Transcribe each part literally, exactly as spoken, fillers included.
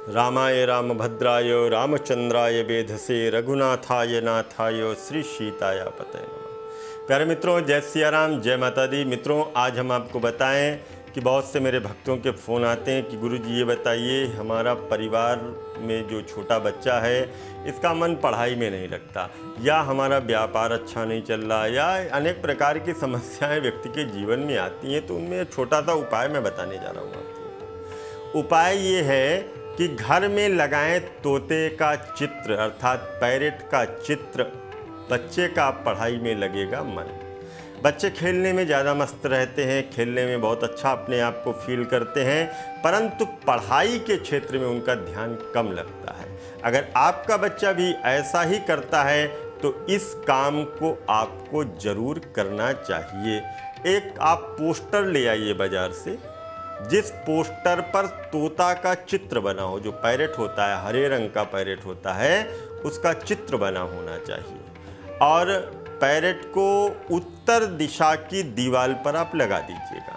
रामाय रामभद्राय रामचंद्राय वेधसे रघुनाथाय नाथाय श्री सीताय पतये नमः। प्यारे मित्रों, जय सिया राम, जय माता दी। मित्रों, आज हम आपको बताएं कि बहुत से मेरे भक्तों के फ़ोन आते हैं कि गुरुजी ये बताइए, हमारा परिवार में जो छोटा बच्चा है इसका मन पढ़ाई में नहीं लगता, या हमारा व्यापार अच्छा नहीं चल रहा, या अनेक प्रकार की समस्याएं व्यक्ति के जीवन में आती हैं। तो उनमें एक छोटा सा उपाय मैं बताने जा रहा हूँ आपको। उपाय ये है कि घर में लगाएं तोते का चित्र, अर्थात पैरेट का चित्र। बच्चे का पढ़ाई में लगेगा मन। बच्चे खेलने में ज़्यादा मस्त रहते हैं, खेलने में बहुत अच्छा अपने आप को फील करते हैं, परंतु पढ़ाई के क्षेत्र में उनका ध्यान कम लगता है। अगर आपका बच्चा भी ऐसा ही करता है तो इस काम को आपको ज़रूर करना चाहिए। एक आप पोस्टर ले आइए बाज़ार से, जिस पोस्टर पर तोता का चित्र बना हो, जो पैरेट होता है, हरे रंग का पैरेट होता है, उसका चित्र बना होना चाहिए। और पैरेट को उत्तर दिशा की दीवार पर आप लगा दीजिएगा।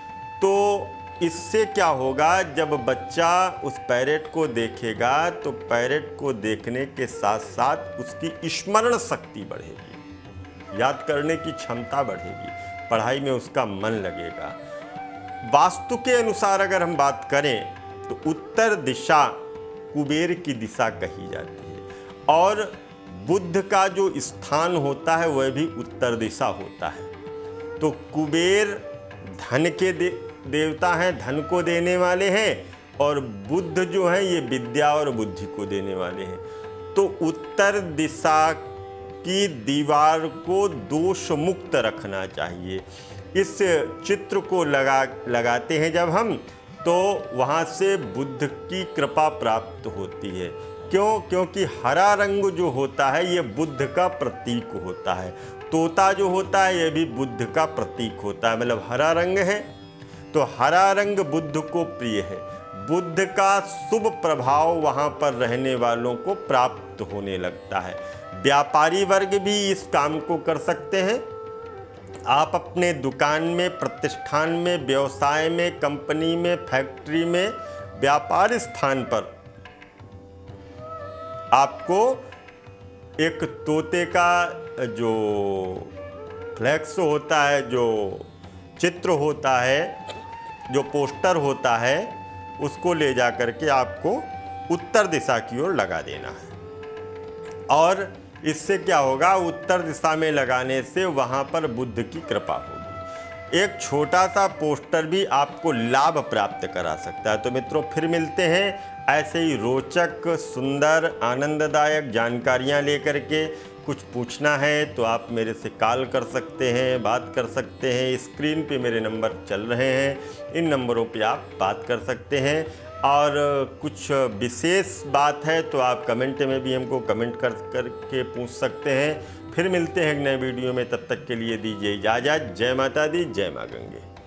तो इससे क्या होगा, जब बच्चा उस पैरेट को देखेगा तो पैरेट को देखने के साथ साथ उसकी स्मरण शक्ति बढ़ेगी, याद करने की क्षमता बढ़ेगी, पढ़ाई में उसका मन लगेगा। वास्तु के अनुसार अगर हम बात करें तो उत्तर दिशा कुबेर की दिशा कही जाती है, और बुध का जो स्थान होता है वह भी उत्तर दिशा होता है। तो कुबेर धन के दे, देवता हैं, धन को देने वाले हैं, और बुध जो है ये विद्या और बुद्धि को देने वाले हैं। तो उत्तर दिशा की दीवार को दोष मुक्त रखना चाहिए। इस चित्र को लगा लगाते हैं जब हम, तो वहाँ से बुद्ध की कृपा प्राप्त होती है। क्यों? क्योंकि हरा रंग जो होता है ये बुद्ध का प्रतीक होता है। तोता जो होता है ये भी बुद्ध का प्रतीक होता है, मतलब हरा रंग है, तो हरा रंग बुद्ध को प्रिय है। बुद्ध का शुभ प्रभाव वहाँ पर रहने वालों को प्राप्त होने लगता है। व्यापारी वर्ग भी इस काम को कर सकते हैं। आप अपने दुकान में, प्रतिष्ठान में, व्यवसाय में, कंपनी में, फैक्ट्री में, व्यापार स्थान पर आपको एक तोते का जो फ्लैक्स होता है, जो चित्र होता है, जो पोस्टर होता है, उसको ले जा करके आपको उत्तर दिशा की ओर लगा देना है। और इससे क्या होगा, उत्तर दिशा में लगाने से वहाँ पर बुद्ध की कृपा होगी। एक छोटा सा पोस्टर भी आपको लाभ प्राप्त करा सकता है। तो मित्रों, फिर मिलते हैं ऐसे ही रोचक, सुंदर, आनंददायक जानकारियाँ लेकर के। कुछ पूछना है तो आप मेरे से कॉल कर सकते हैं, बात कर सकते हैं। स्क्रीन पे मेरे नंबर चल रहे हैं, इन नंबरों पे आप बात कर सकते हैं। और कुछ विशेष बात है तो आप कमेंट में भी हमको कमेंट कर करके पूछ सकते हैं। फिर मिलते हैं एक नए वीडियो में, तब तक के लिए दीजिए इजाज़त। जय माता दी, जय माँ गंगे।